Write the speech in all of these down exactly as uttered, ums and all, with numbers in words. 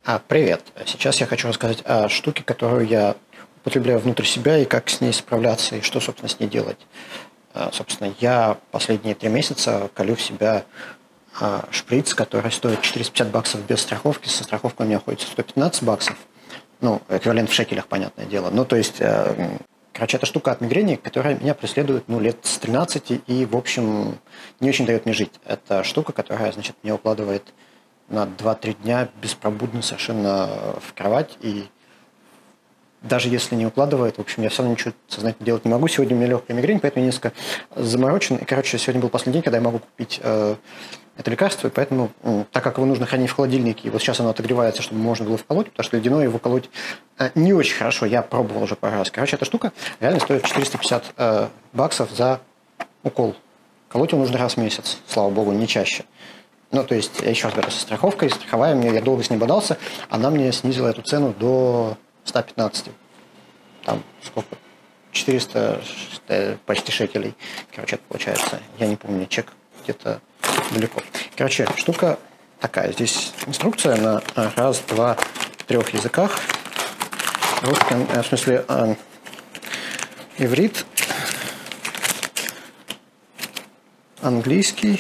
А, привет. Сейчас я хочу рассказать о штуке, которую я употребляю внутрь себя, и как с ней справляться, и что, собственно, с ней делать. А, собственно, я последние три месяца колю в себя а, шприц, который стоит четыреста пятьдесят баксов без страховки. Со страховкой у меня ходит сто пятнадцать баксов. Ну, эквивалент в шекелях, понятное дело. Ну, то есть, э, короче, это штука от мигрени, которая меня преследует, ну, лет с тринадцати и, в общем, не очень дает мне жить. Это штука, которая, значит, меня укладывает на два-три дня беспробудно совершенно в кровать. И даже если не укладывает, в общем, я все равно ничего сознательно делать не могу. Сегодня у меня легкая мигрень, поэтому я несколько заморочен. И, короче, сегодня был последний день, когда я могу купить э, это лекарство. И поэтому, э, так как его нужно хранить в холодильнике, и вот сейчас оно отогревается, чтобы можно было вколоть, потому что ледяное его колоть э, не очень хорошо. Я пробовал уже пару раз. Короче, эта штука реально стоит четыреста пятьдесят э, баксов за укол. Колоть его нужно раз в месяц, слава богу, не чаще. Ну, то есть, я еще раз говорю, со страховкой, страховая мне, я долго с ней бодался, она мне снизила эту цену до ста пятнадцати. Там сколько? четыреста почти шекелей. Короче, это получается, я не помню, чек где-то далеко. Короче, штука такая. Здесь инструкция на раз, два, трех языках. Русском, в смысле, э, иврит, английский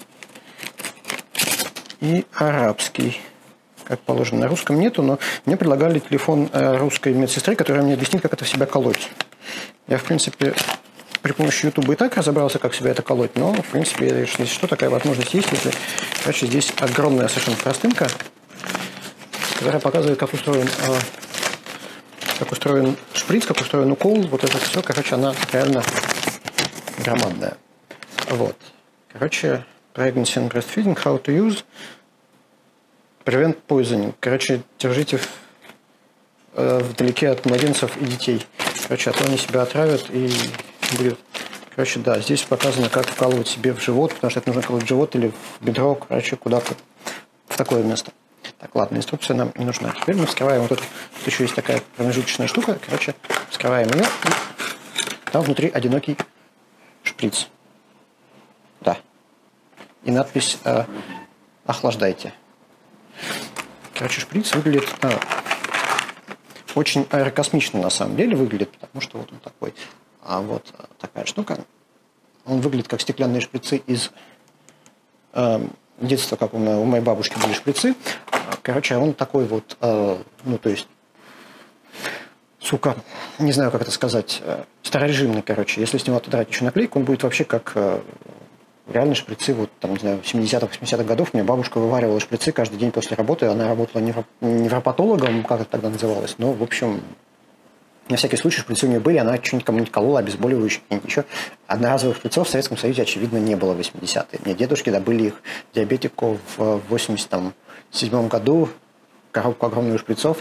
и арабский. Как положено. На русском нету, но мне предлагали телефон русской медсестры, которая мне объяснит, как это в себя колоть. Я, в принципе, при помощи Ютуба и так разобрался, как себя это колоть, но, в принципе, если что, такая возможность есть. Если, короче, здесь огромная совершенно простынка, которая показывает, как устроен, как устроен шприц, как устроен укол. Вот это все, короче, она реально громадная. Вот. Короче, Pregnancy and Breastfeeding, How to Use, Prevent Poisoning. Короче, держите в, э, вдалеке от младенцев и детей. Короче, а то они себя отравят и будет... Короче, да, здесь показано, как вкалывать себе в живот, потому что это нужно колоть в живот или в бедро, короче, куда-то в такое место. Так, ладно, инструкция нам не нужна. Теперь мы вскрываем вот тут, тут еще есть такая промежуточная штука. Короче, вскрываем ее, и там внутри одинокий шприц. Да. И надпись э, «Охлаждайте». Короче, шприц выглядит э, очень аэрокосмично на самом деле выглядит, потому что вот он такой. А вот такая штука. Он выглядит как стеклянные шприцы из э, детства, как у, меня, у моей бабушки были шприцы. Короче, он такой вот, э, ну то есть, сука, не знаю, как это сказать, э, старорежимный, короче. Если с него отодрать еще наклейку, он будет вообще как... Э, реально шприцы, вот там, не знаю, в семидесятых, восьмидесятых годов у меня бабушка вываривала шприцы каждый день после работы. Она работала невропатологом, как это тогда называлось, но, в общем, на всякий случай шприцы у нее были, она что-нибудь кому-нибудь колола, обезболивающие, еще. Одноразовых шприцов в Советском Союзе, очевидно, не было в восьмидесятые. Мне дедушки добыли их диабетику в восемьдесят седьмом году, коробку огромных шприцов,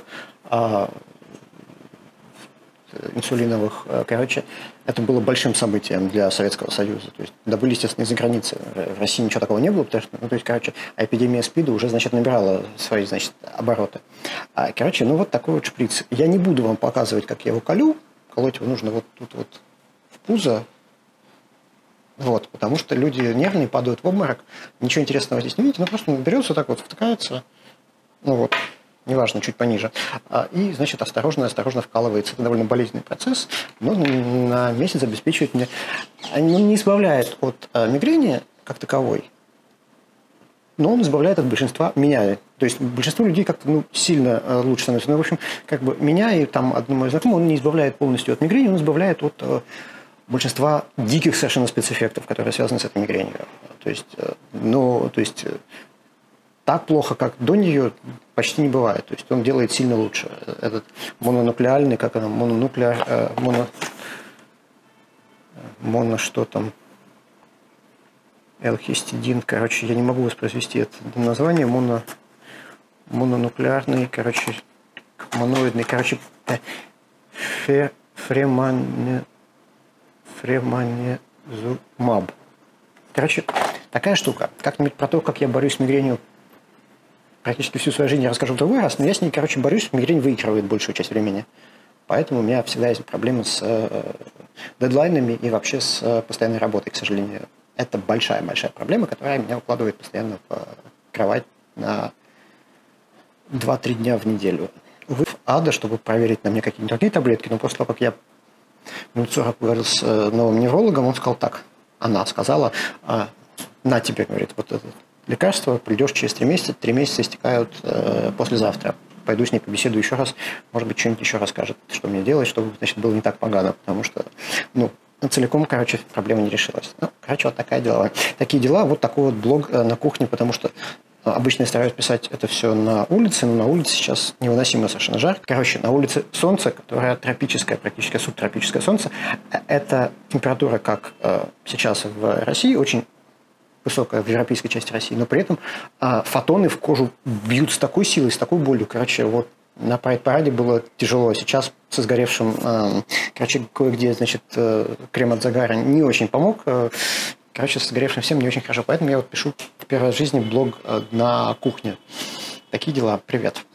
инсулиновых. Короче, это было большим событием для Советского Союза. То есть добыли, естественно, из-за границы. В России ничего такого не было, потому что, ну, то есть, короче, эпидемия СПИДа уже, значит, набирала свои, значит, обороты. А, короче, ну, вот такой вот шприц. Я не буду вам показывать, как я его колю. Колоть его нужно вот тут вот в пузо. Вот, потому что люди нервные, падают в обморок. Ничего интересного здесь не видите, но просто берется так вот, втыкается. Ну, вот. Неважно, чуть пониже. И, значит, осторожно-осторожно вкалывается. Это довольно болезненный процесс, но на месяц обеспечивает мне... Он не избавляет от мигрени как таковой, но он избавляет от большинства меня. То есть большинство людей как-то ну, сильно лучше становится. Ну, в общем, как бы меня и там одну мою знакомую, он не избавляет полностью от мигрени, он избавляет от большинства диких совершенно спецэффектов, которые связаны с этой мигренью. То есть, ну, то есть... Так плохо, как до нее, почти не бывает. То есть он делает сильно лучше. Этот мононуклеальный, как она, мононуклеар, э, моно, моно что там, элхистидин, короче, я не могу воспроизвести это название, моно, мононуклеарный, короче, моноидный, короче, э, фе, фремане, фреманезумаб. Короче, такая штука. Как-нибудь про то, как я борюсь с мигренью, практически всю свою жизнь я расскажу в другой раз, но я с ней, короче, борюсь, мигрень выигрывает большую часть времени. Поэтому у меня всегда есть проблемы с э, дедлайнами и вообще с э, постоянной работой, к сожалению. Это большая-большая проблема, которая меня укладывает постоянно в э, кровать на два-три дня в неделю. Увы, ада, чтобы проверить на мне какие-нибудь другие таблетки, но после того, как я минут сорок поговорил с новым неврологом, он сказал так. Она сказала, на тебе, говорит, вот это лекарство, придешь через три месяца, три месяца истекают э, послезавтра. Пойду с ней побеседую еще раз, может быть, что-нибудь еще расскажет, что мне делать, чтобы, значит, было не так погано, потому что, ну, целиком, короче, проблема не решилась. Ну, короче, вот такая дела. Такие дела, вот такой вот блог на кухне, потому что обычно я стараюсь писать это все на улице, но на улице сейчас невыносимо совершенно жарко. Короче, на улице солнце, которое тропическое, практически субтропическое солнце, это температура, как э, сейчас в России, очень высокая в европейской части России, но при этом э, фотоны в кожу бьют с такой силой, с такой болью. Короче, вот на Прайд-параде было тяжело. Сейчас со сгоревшим, э, короче, кое-где, значит, э, крем от загара не очень помог. Э, короче, со сгоревшим всем не очень хорошо. Поэтому я вот пишу в первый раз в жизни блог э, на кухне. Такие дела. Привет.